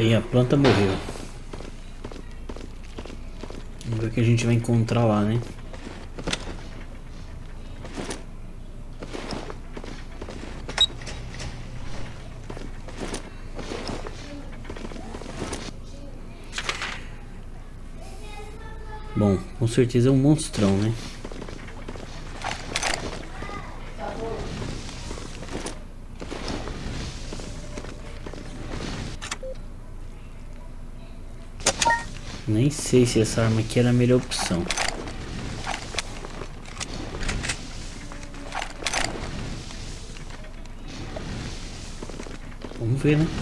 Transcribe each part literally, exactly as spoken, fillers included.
Aí a planta morreu. Vamos ver o que a gente vai encontrar lá, né? Bom, com certeza é um monstrão, né? Nem sei se essa arma aqui era a melhor opção. Vamos ver, né?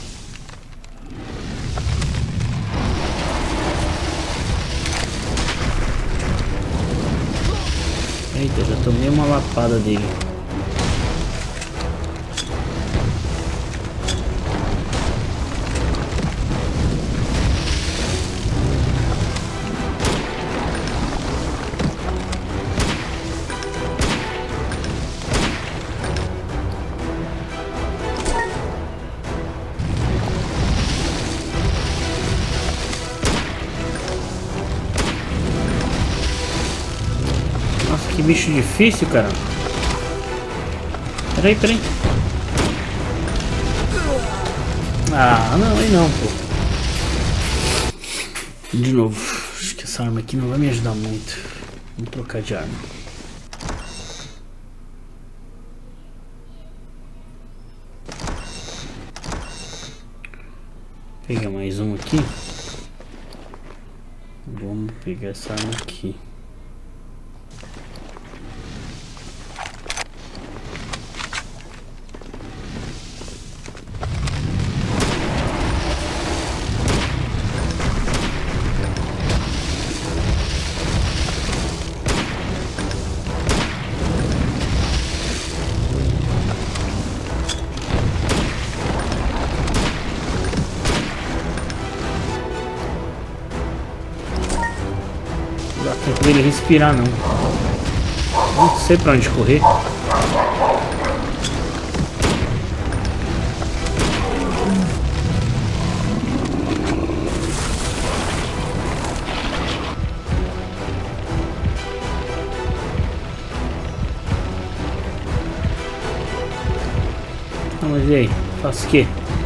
Eita, já tomei uma lapada dele. Que bicho difícil, cara. Peraí, peraí. Ah, não, aí não, pô. De novo. Acho que essa arma aqui não vai me ajudar muito. Vamos trocar de arma. Vou pegar mais um aqui. Vamos pegar essa arma aqui. Ele respirar não. Não sei pra onde correr. Ah, mas e aí? Faço o quê?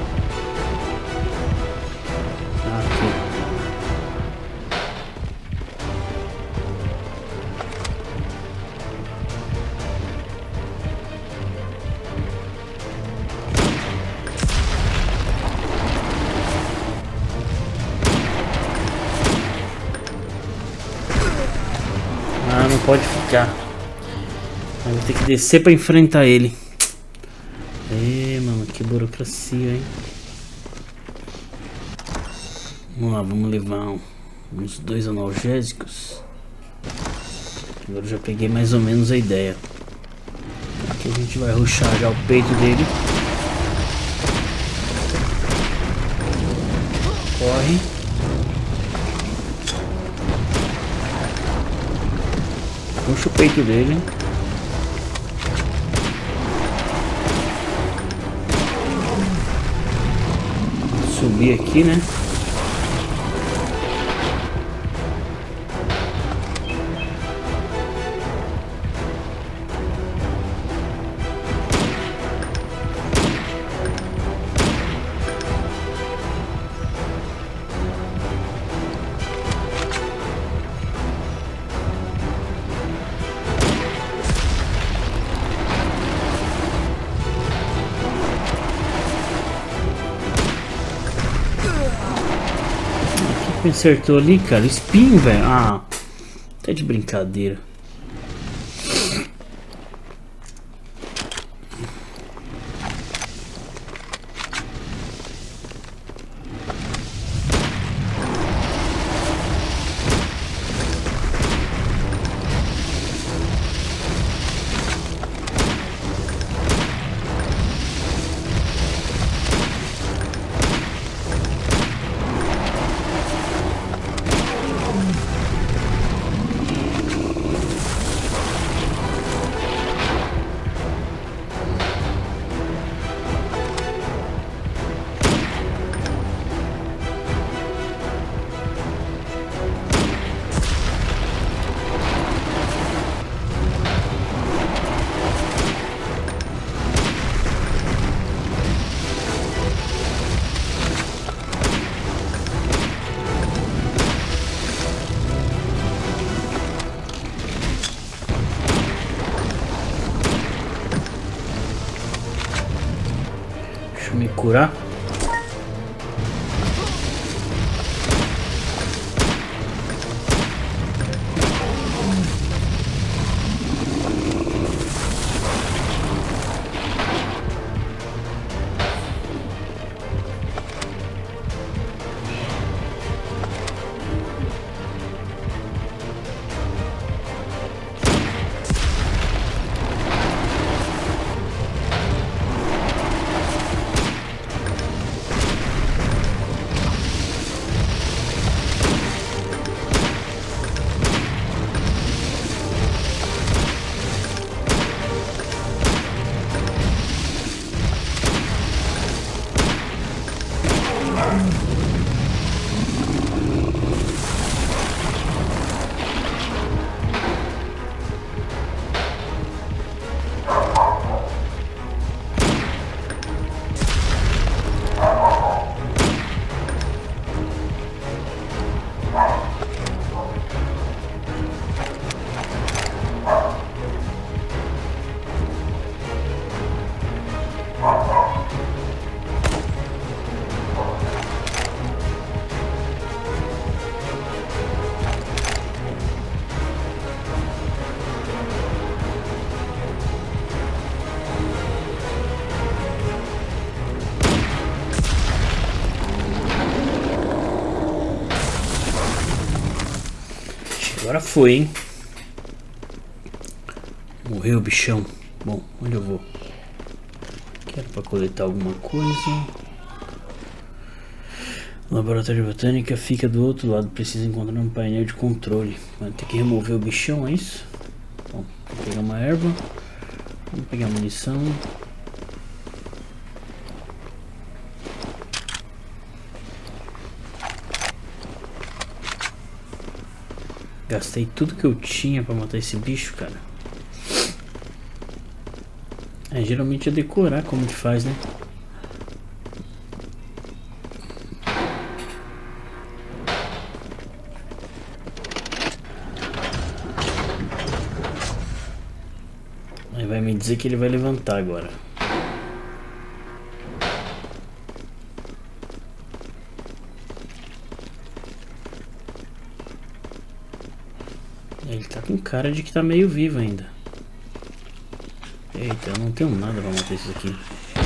Ah, não pode ficar. Eu vou ter que descer pra enfrentar ele. É, mano, que burocracia, hein? Vamos lá, vamos levar um, uns dois analgésicos. Agora eu já peguei mais ou menos a ideia. Aqui a gente vai rushar já o peito dele. Corre. Puxa o peito dele. Subir aqui, né? Me acertou ali, cara. Espinho, velho. Ah, tá de brincadeira. curar. Agora foi, hein? Morreu o bichão. Bom, onde eu vou? Quero para coletar alguma coisa. O laboratório de botânica fica do outro lado. Precisa encontrar um painel de controle. Vai ter que remover o bichão, é isso? Bom, vou pegar uma erva. Vamos pegar munição. Gastei tudo que eu tinha pra matar esse bicho, cara. É, geralmente é decorar como que faz, né? Aí vai me dizer que ele vai levantar agora. Ele tá com cara de que tá meio vivo ainda. Eita, eu não tenho nada pra matar isso aqui.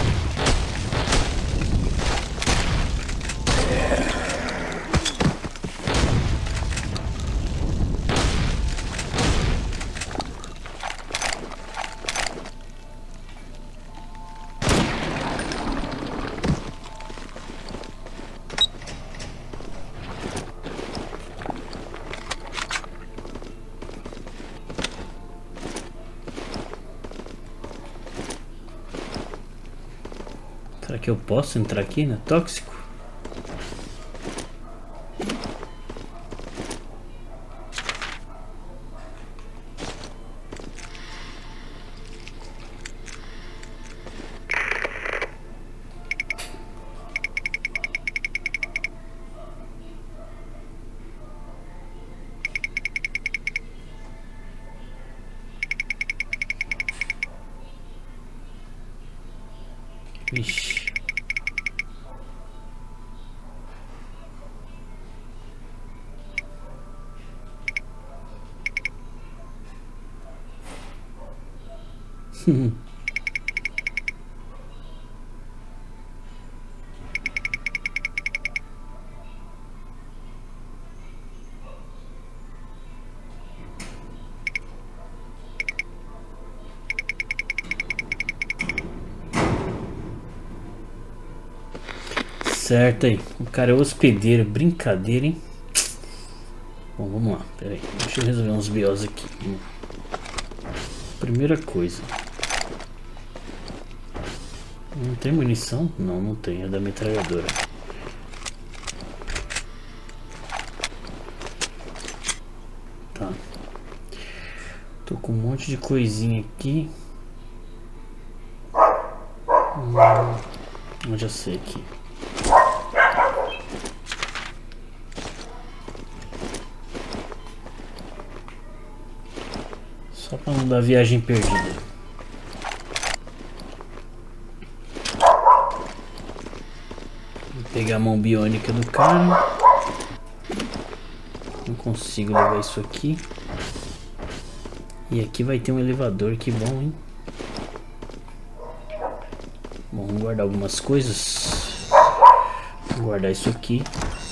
Será que eu posso entrar aqui na tóxico? Vixe. Certo aí, o cara é hospedeiro, brincadeira, hein? Bom, vamos lá, pera aí, deixa eu resolver uns B Os aqui. Primeira coisa. Não tem munição? Não, não tem, é da metralhadora. Tá. Tô com um monte de coisinha aqui. Hum, eu já sei aqui. Só para não dar viagem perdida. pegar a mão biônica do cara. Não consigo levar isso aqui. E aqui vai ter um elevador, que bom, hein? Bom, vamos guardar algumas coisas. Vou guardar isso aqui.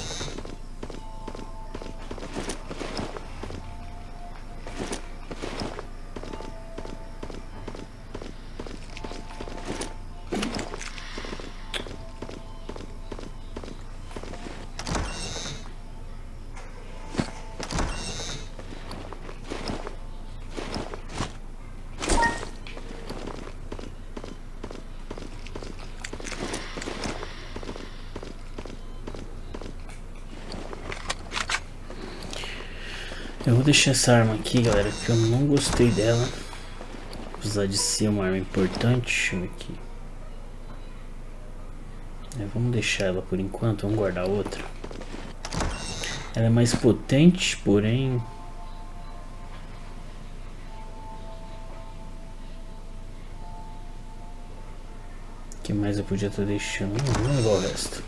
Eu vou deixar essa arma aqui, galera, porque eu não gostei dela. Apesar de ser uma arma importante. Deixa eu ver aqui. É, vamos deixar ela por enquanto, vamos guardar outra. Ela é mais potente, porém... O que mais eu podia estar deixando? Não, vamos levar o resto.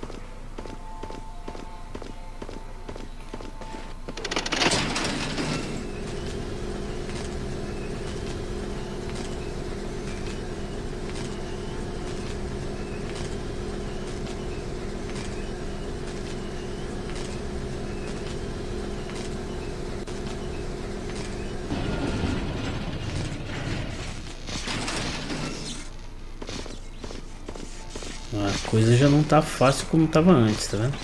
A coisa já não tá fácil como tava antes, tá vendo?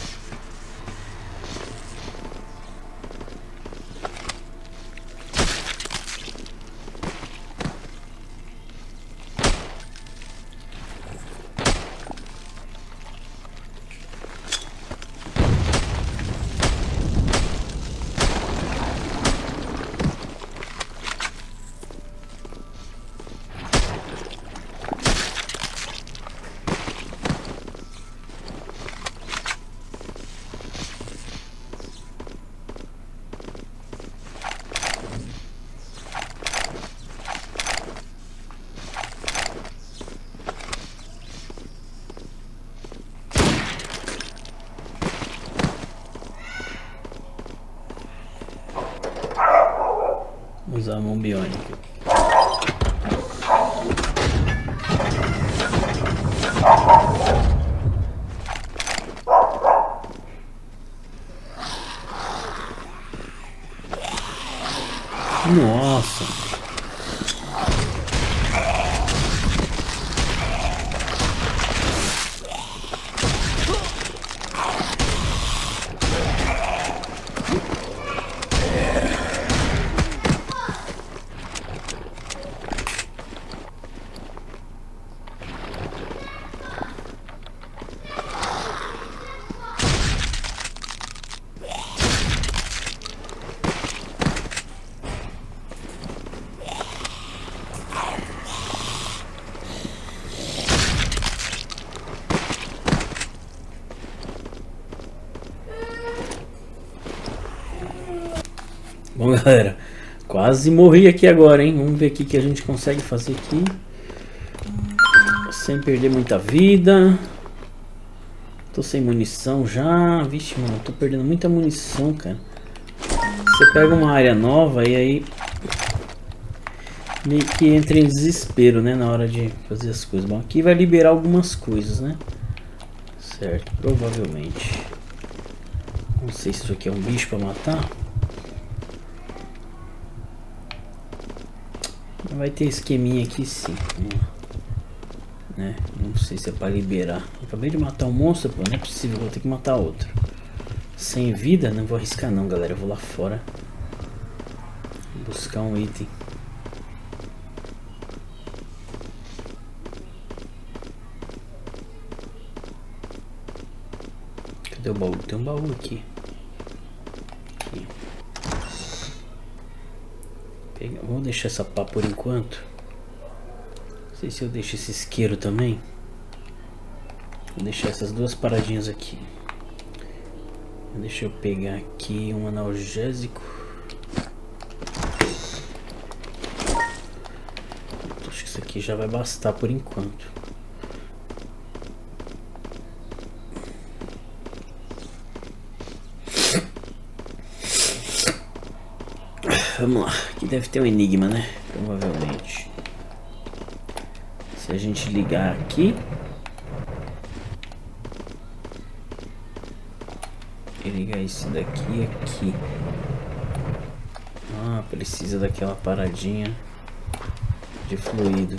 Usar a mão biônica. Nossa. Bom, galera, quase morri aqui agora, hein? Vamos ver o que a gente consegue fazer aqui sem perder muita vida. Tô sem munição já. Vixe, mano, tô perdendo muita munição, cara. Você pega uma área nova e aí meio que entra em desespero, né? Na hora de fazer as coisas. Bom, aqui vai liberar algumas coisas, né? Certo, provavelmente. Não sei se isso aqui é um bicho pra matar. Vai ter esqueminha aqui sim, né? Não sei se é para liberar. Eu acabei de matar um monstro, pô, não é possível, vou ter que matar outro. Sem vida, não vou arriscar não, galera. Eu vou lá fora buscar um item. Cadê o baú? Tem um baú aqui. Aqui. Vamos deixar essa pá por enquanto. Não sei se eu deixo esse isqueiro também. Vou deixar essas duas paradinhas aqui. Deixa eu pegar aqui um analgésico. Acho que isso aqui já vai bastar por enquanto. vamos lá. Aqui deve ter um enigma, né? Provavelmente. Se a gente ligar aqui e ligar esse daqui aqui. Ah, precisa daquela paradinha de fluido.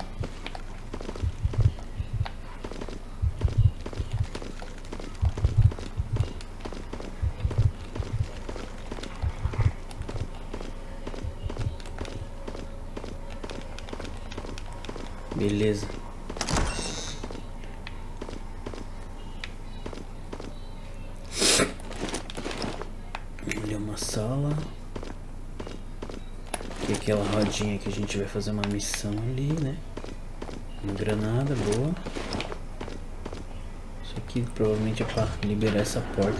Beleza. Ali é uma sala. Aqui é aquela rodinha que a gente vai fazer uma missão ali, né? Uma granada boa. Isso aqui provavelmente é para liberar essa porta,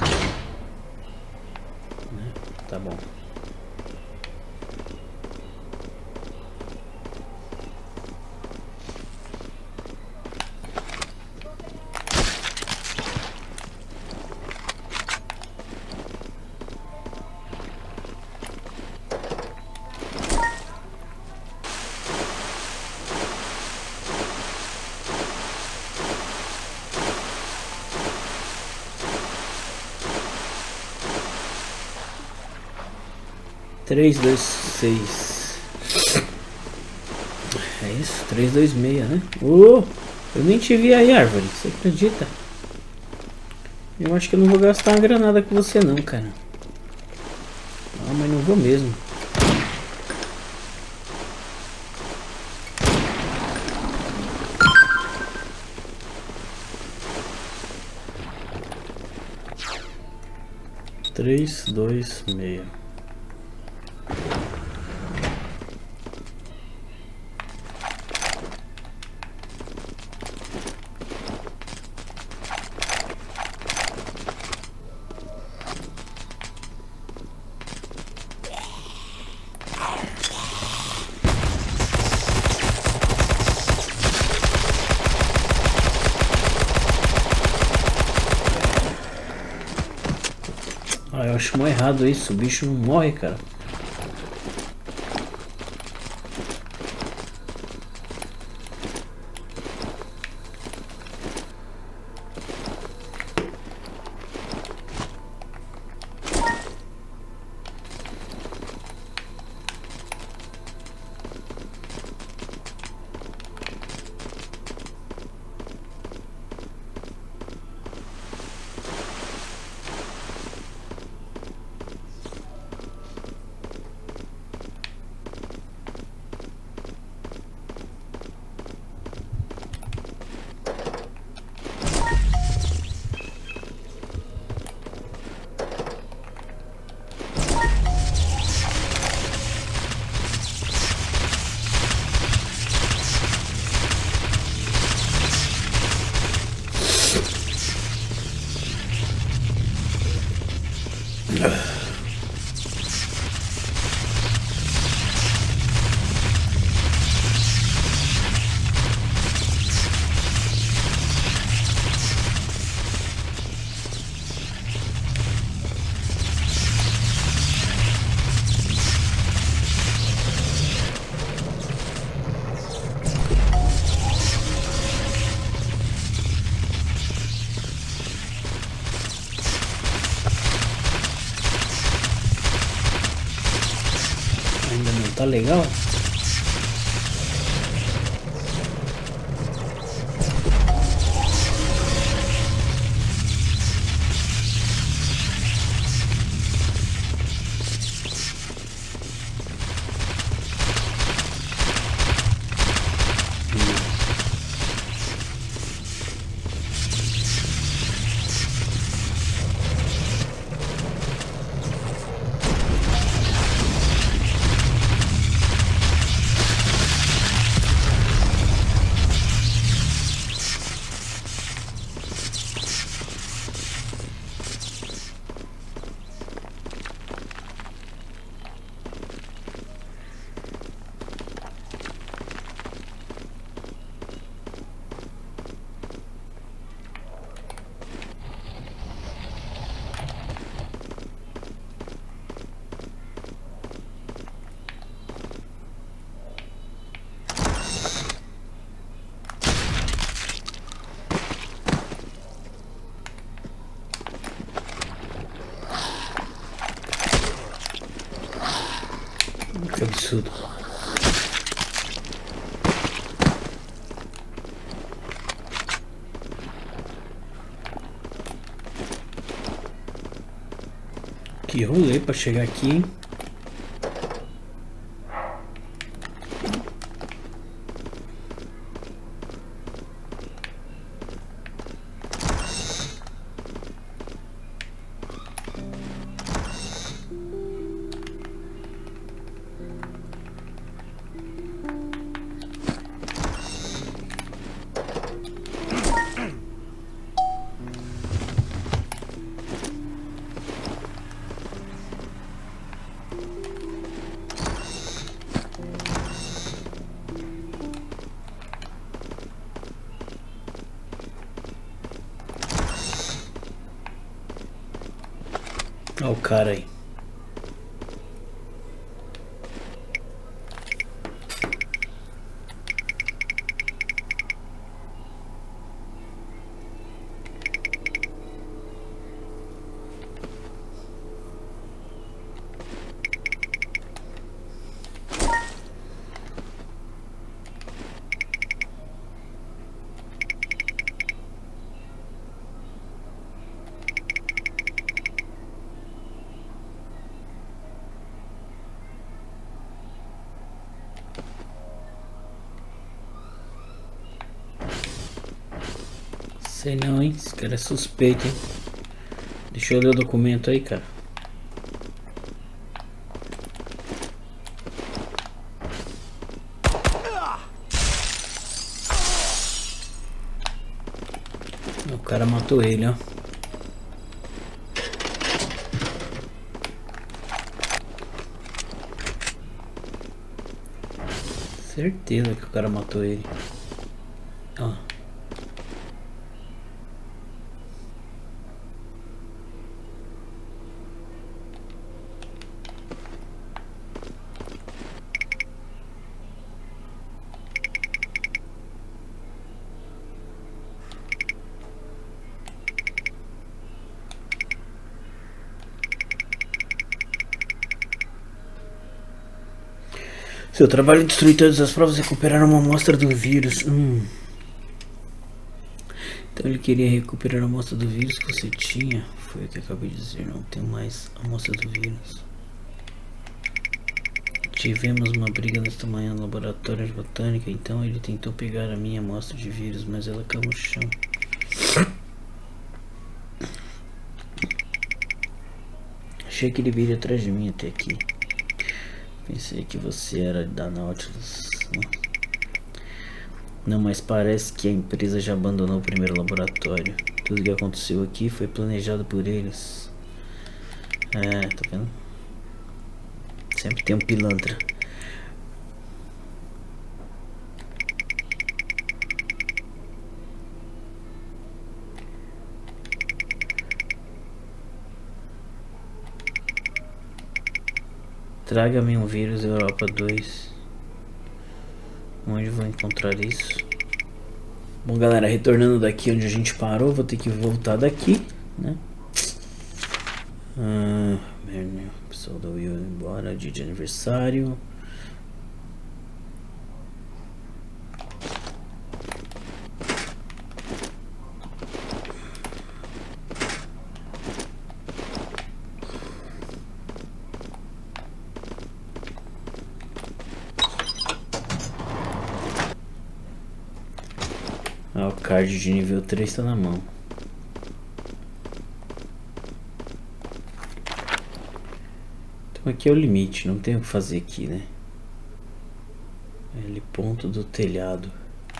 né? Tá bom. três, dois, seis. É isso? três, dois, seis, né? Oh, eu nem te vi aí, árvore. Você acredita? Eu acho que eu não vou gastar uma granada com você não, cara. Ah, mas não vou mesmo. três, dois, seis. Ah, eu acho mó errado isso, o bicho não morre, cara. Ainda não tá legal? tudo. Que rolê pra chegar aqui, hein? Olha o cara aí. Sei não, hein? Esse cara é suspeito, hein? Deixa eu ler o documento aí, cara. O cara matou ele, ó. Certeza que o cara matou ele. Ó. Seu trabalho é destruir todas as provas e recuperar uma amostra do vírus. Hum. Então ele queria recuperar a amostra do vírus que você tinha. Foi o que eu acabei de dizer. Não tenho mais amostra do vírus. Tivemos uma briga nesta manhã no laboratório de botânica. Então ele tentou pegar a minha amostra de vírus, mas ela caiu no chão. Achei que ele viria atrás de mim até aqui. Pensei que você era da Nautilus. Não, mas parece que a empresa já abandonou o primeiro laboratório. Tudo que aconteceu aqui foi planejado por eles. É, tá vendo? Sempre tem um pilantra. Traga-me um vírus Europa dois. Onde vou encontrar isso? Bom, galera, retornando daqui onde a gente parou, vou ter que voltar daqui, né? Ah, merda, o pessoal da Will embora, dia de aniversário. Ah, o card de nível três tá na mão. Então aqui é o limite, não tem o que fazer aqui, né? L ponto do telhado.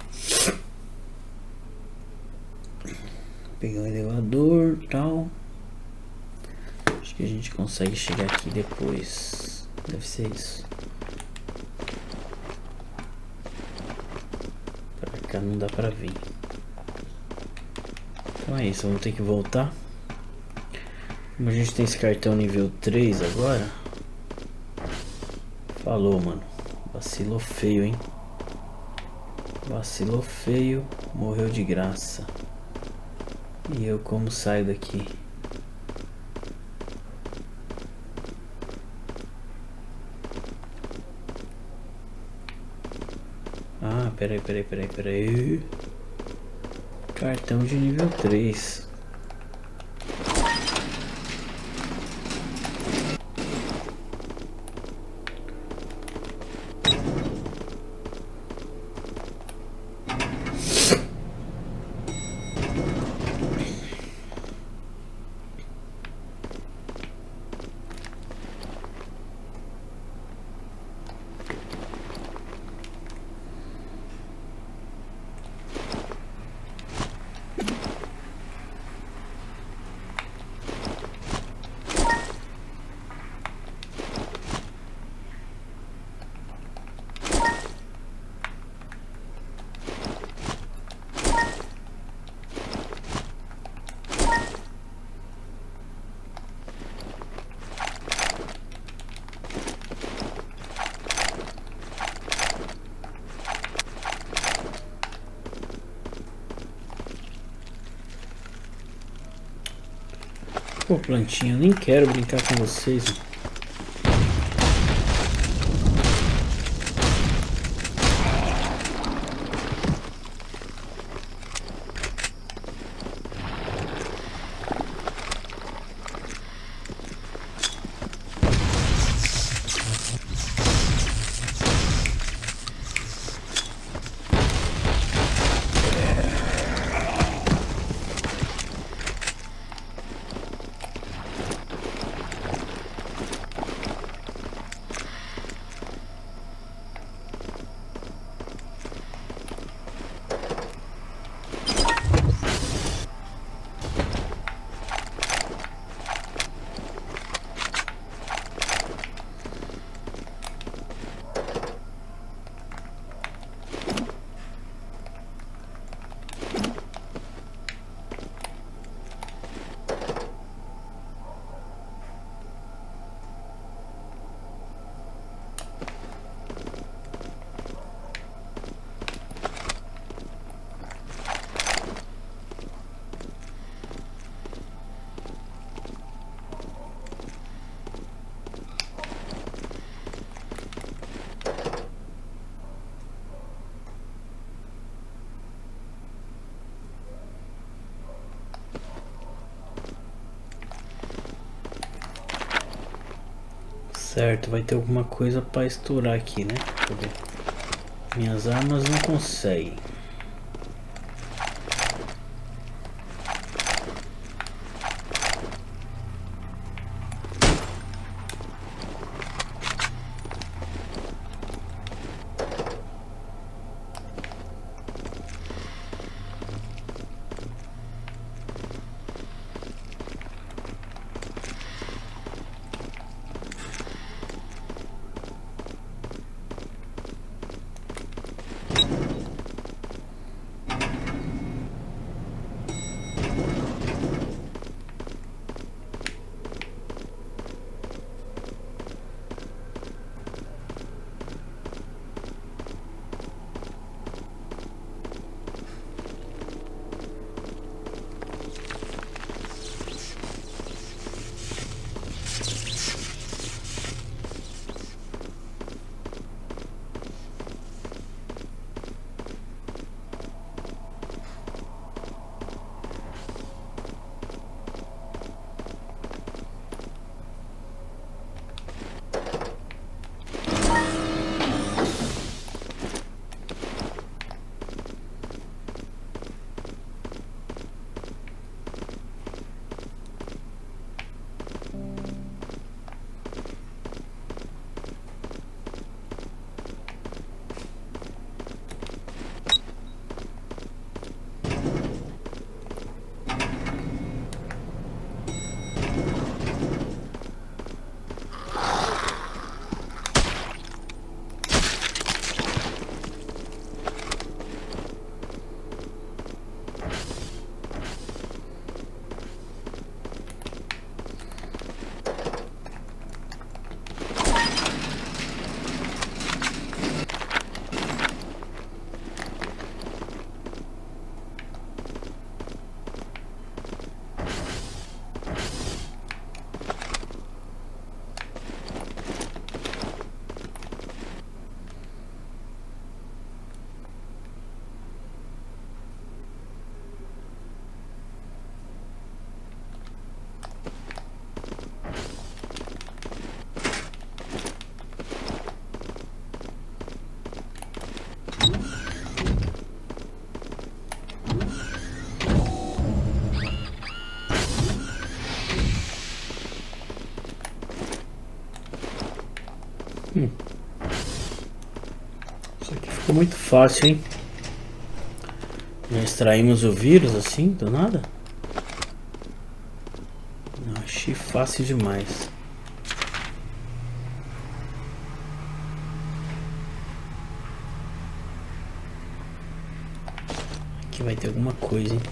Pegar o elevador e tal. Acho que a gente consegue chegar aqui depois. Deve ser isso. Pra cá não dá pra vir. Então é isso, vamos ter que voltar. Como a gente tem esse cartão nível três agora. Falou, mano. Vacilou feio, hein? Vacilou feio. Morreu de graça. E eu como saio daqui? peraí, peraí, peraí, peraí. Cartão de nível três. Pô, plantinha, eu nem quero brincar com vocês. Certo, vai ter alguma coisa para estourar aqui, né? Deixa eu ver. Minhas armas não conseguem. Isso aqui ficou muito fácil, hein? Já extraímos o vírus assim, do nada? Não, achei fácil demais. Aqui vai ter alguma coisa, hein?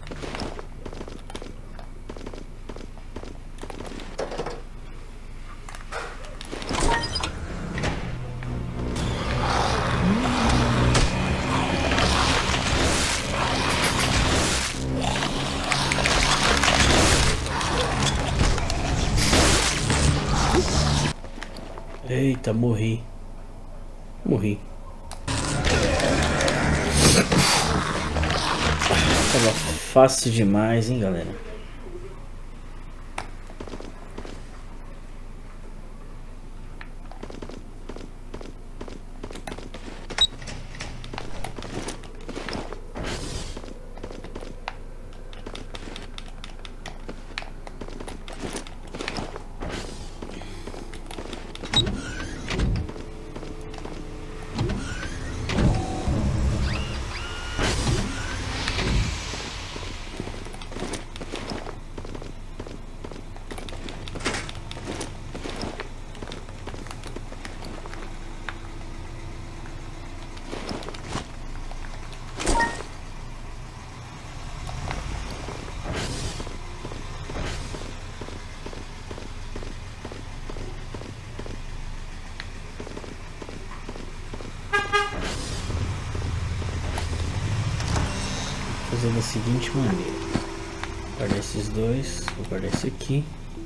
Eita, morri. Morri. Tava fácil demais, hein, galera? Fazer da seguinte maneira: guardar esses dois, vou guardar esse aqui.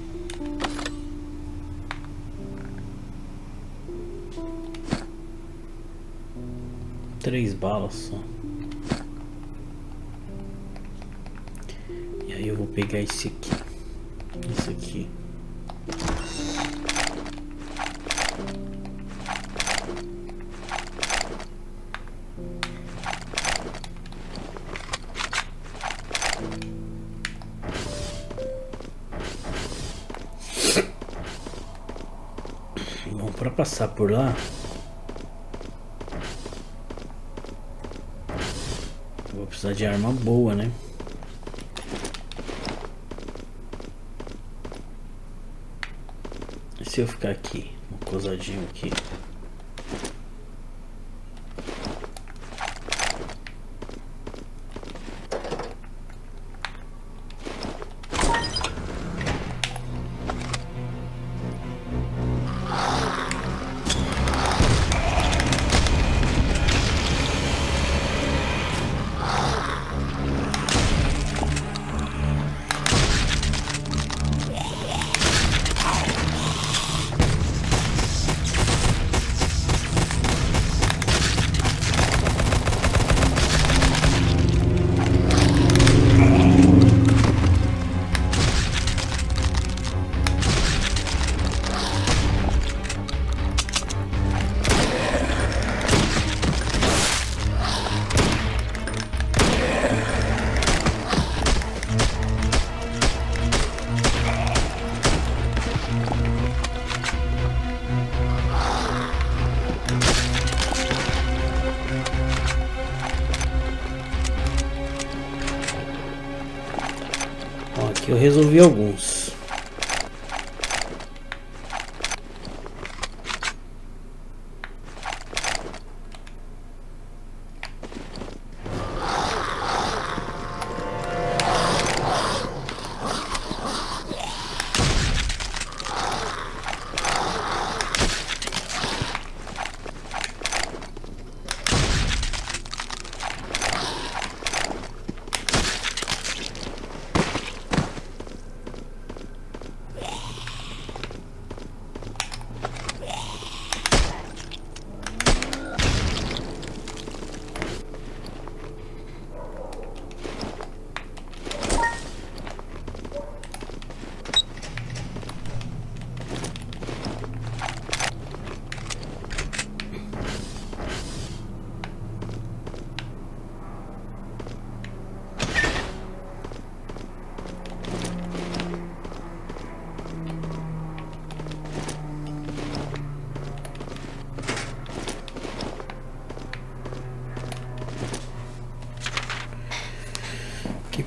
Três balas só. E aí eu vou pegar esse aqui, esse aqui. Bom, para passar por lá, eu vou precisar de arma boa, né? E se eu ficar aqui, um cosadinho aqui? Aqui eu resolvi alguns.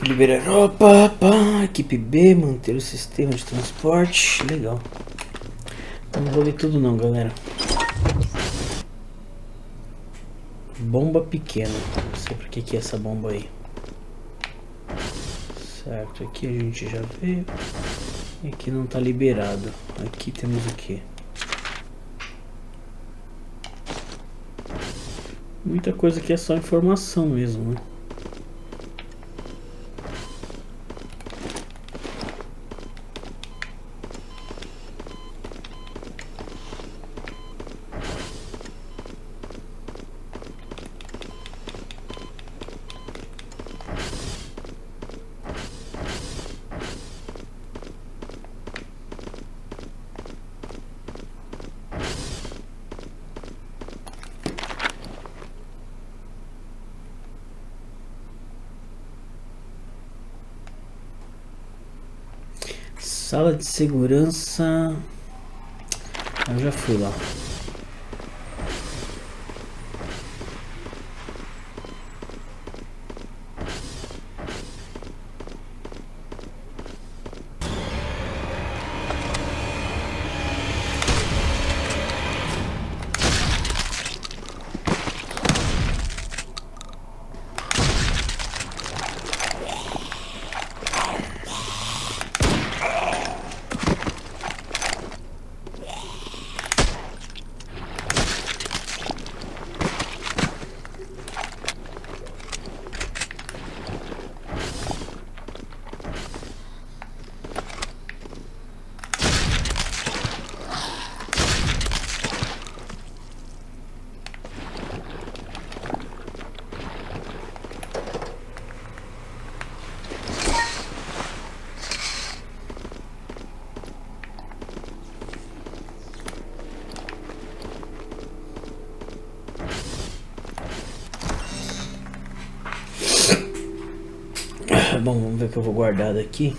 Liberar. Opa, pá, equipe B, manter o sistema de transporte. Legal. Não vou ler tudo não, galera. Bomba pequena. Não sei pra que que é essa bomba aí. Certo, aqui a gente já veio. Aqui não tá liberado. Aqui temos o que? Muita coisa aqui é só informação mesmo, né? Sala de segurança. Eu já fui lá. Bom, vamos ver o que eu vou guardar daqui.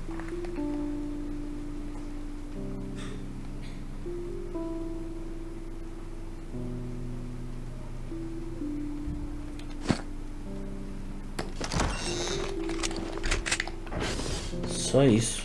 Só isso.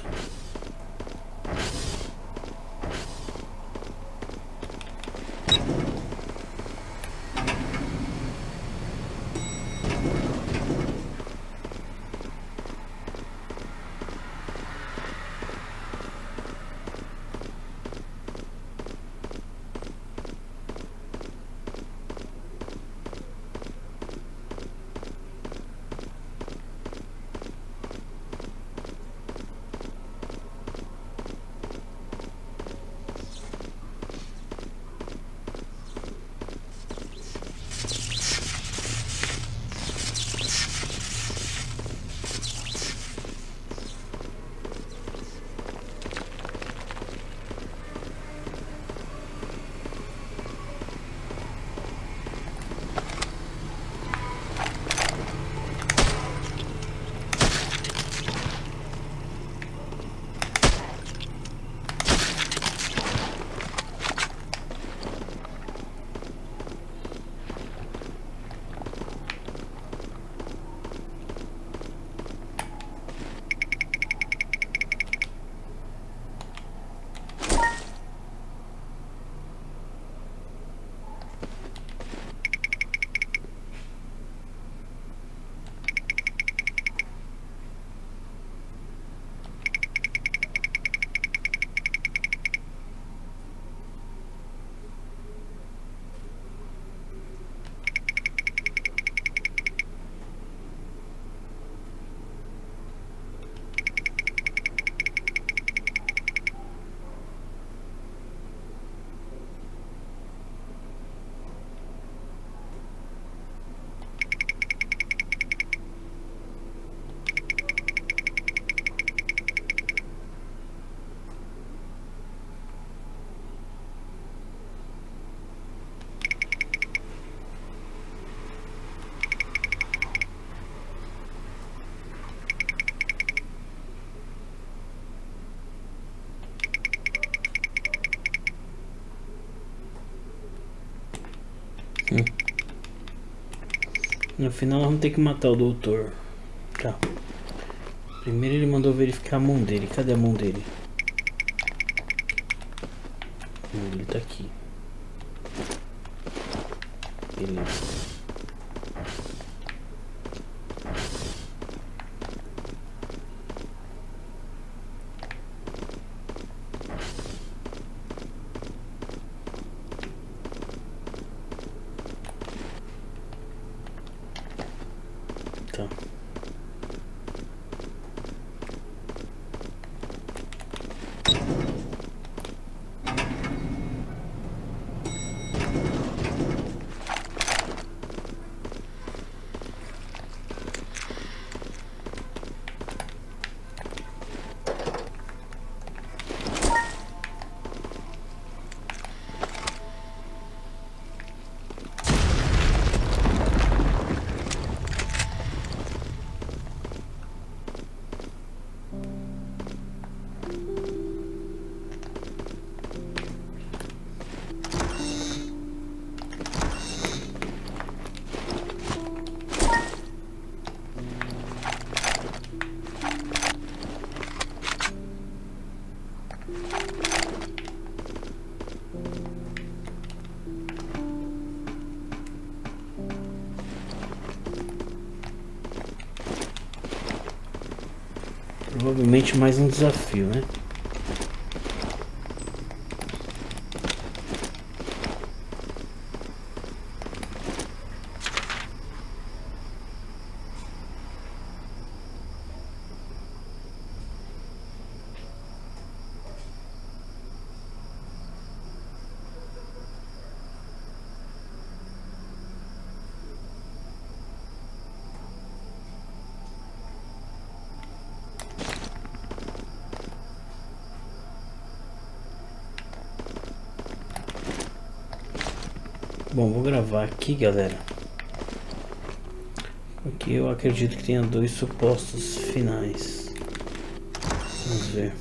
Hum. No final vamos ter que matar o doutor. Tá. Primeiro ele mandou verificar a mão dele. Cadê a mão dele? A mão dele tá aqui. Beleza. Tá. Provavelmente mais um desafio, né? Bom, vou gravar aqui, galera, porque eu acredito que tenha dois supostos finais. Vamos ver.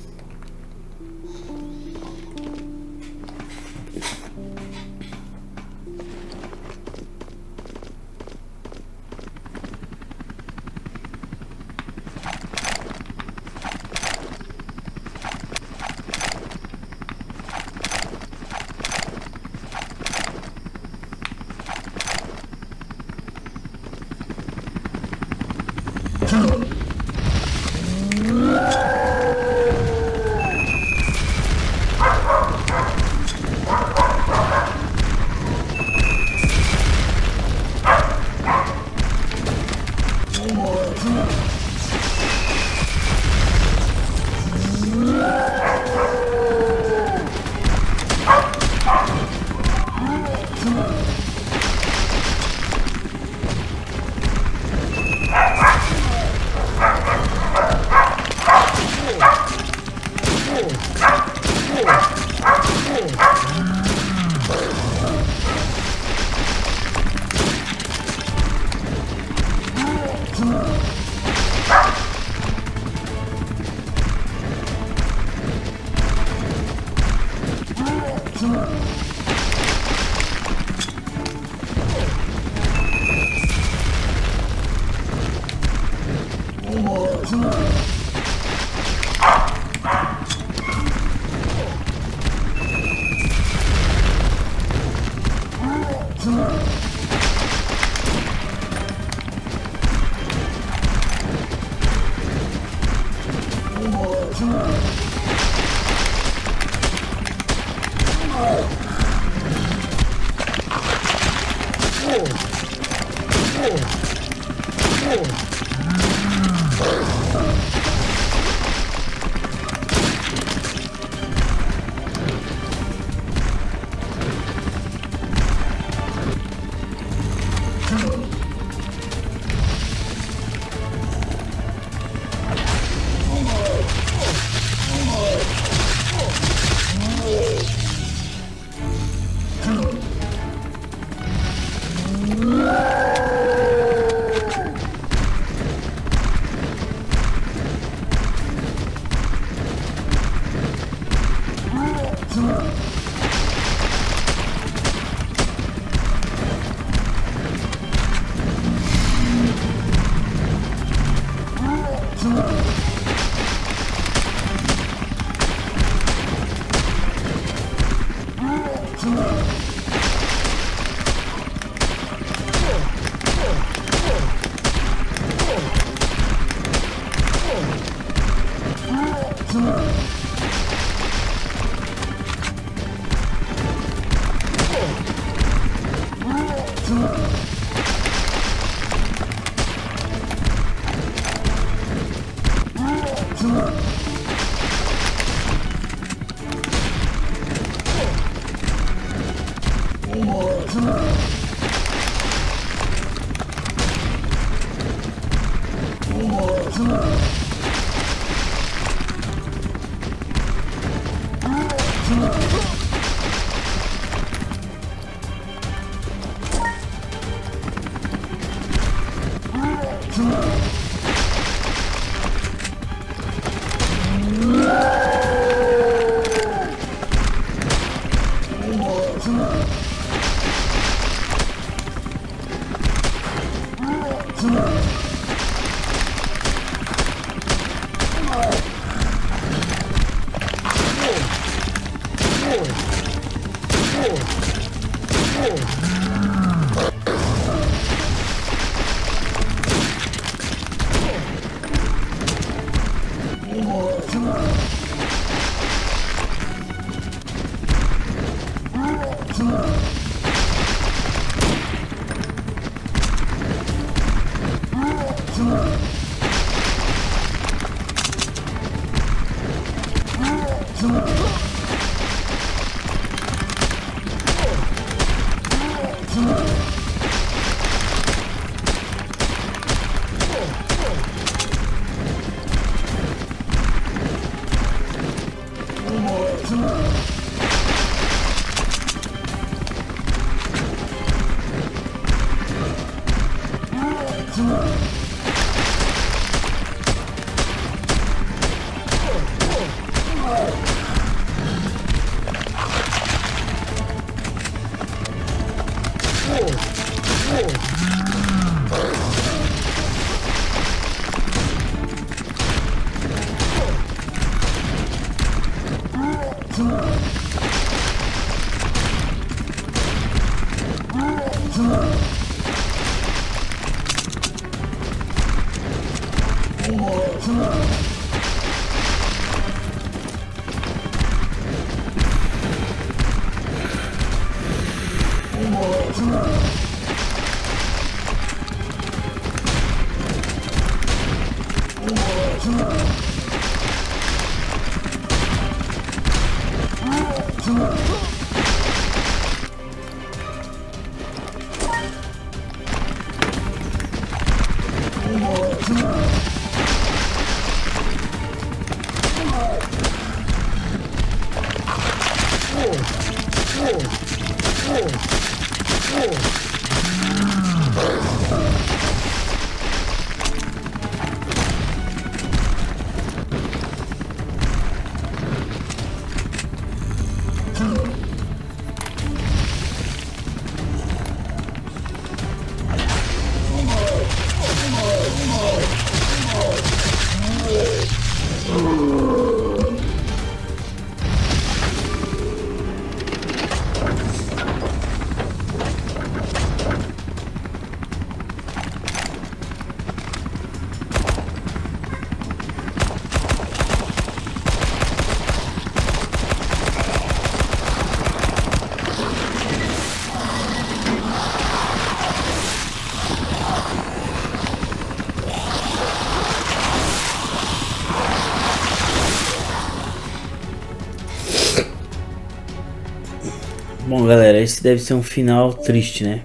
Bom, galera, esse deve ser um final triste, né?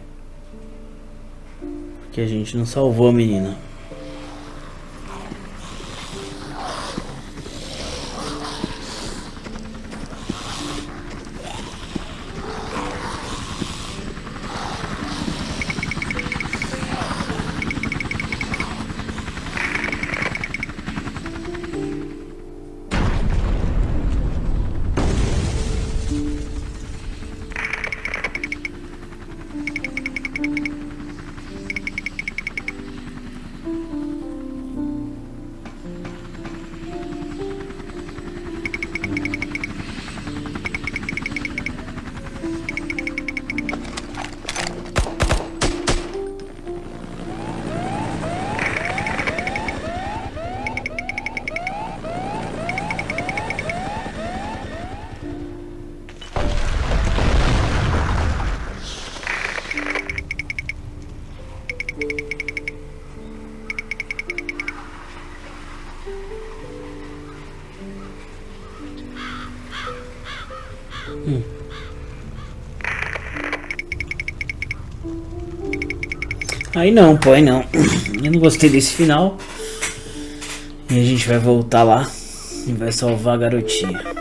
Porque a gente não salvou a menina. Aí não, pô, aí não. Eu não gostei desse final. E a gente vai voltar lá e vai salvar a garotinha.